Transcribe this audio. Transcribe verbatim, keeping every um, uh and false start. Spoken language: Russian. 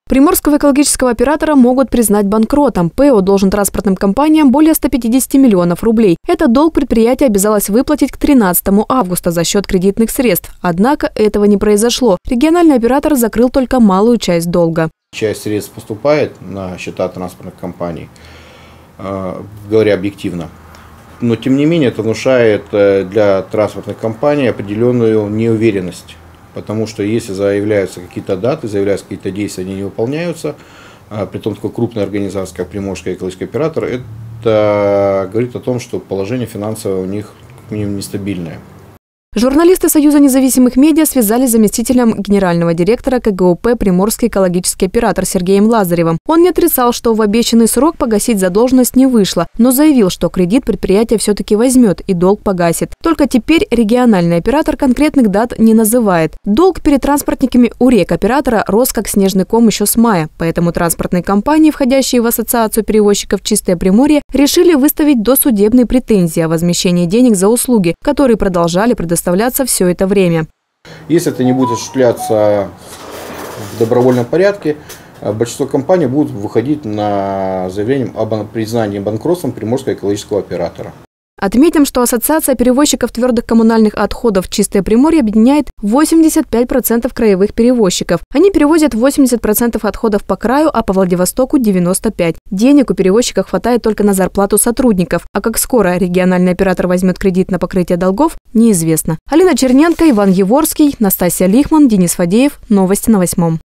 Приморского экологического оператора могут признать банкротом. ПЭО должен транспортным компаниям более ста пятидесяти миллионов рублей. Этот долг предприятие обязалось выплатить к тринадцатому августа за счет кредитных средств. Однако этого не произошло. Региональный оператор закрыл только малую часть долга. Часть средств поступает на счета транспортных компаний, говоря объективно. Но тем не менее это внушает для транспортных компаний определенную неуверенность. Потому что если заявляются какие-то даты, заявляются какие-то действия, они не выполняются, а при том такой крупной организации, как Приморский экологический оператор, это говорит о том, что положение финансовое у них как минимум нестабильное. Журналисты Союза независимых медиа связались с заместителем генерального директора ка гэ о пэ «Приморский экологический оператор» Сергеем Лазаревым. Он не отрицал, что в обещанный срок погасить задолженность не вышло, но заявил, что кредит предприятие все-таки возьмет и долг погасит. Только теперь региональный оператор конкретных дат не называет. Долг перед транспортниками у рекоператора рос как снежный ком еще с мая, поэтому транспортные компании, входящие в ассоциацию перевозчиков «Чистое Приморье», решили выставить досудебные претензии о возмещении денег за услуги, которые продолжали предоставлять оставляться все это время. Если это не будет осуществляться в добровольном порядке, большинство компаний будут выходить на заявление об признании банкротством Приморского экологического оператора. Отметим, что Ассоциация перевозчиков твердых коммунальных отходов «Чистое Приморье» объединяет восемьдесят пять процентов краевых перевозчиков. Они перевозят восемьдесят процентов отходов по краю, а по Владивостоку – девяносто пять процентов. Денег у перевозчиков хватает только на зарплату сотрудников. А как скоро региональный оператор возьмет кредит на покрытие долгов, неизвестно. Алина Черненко, Иван Еворский, Настасья Лихман, Денис Фадеев. Новости на восьмом.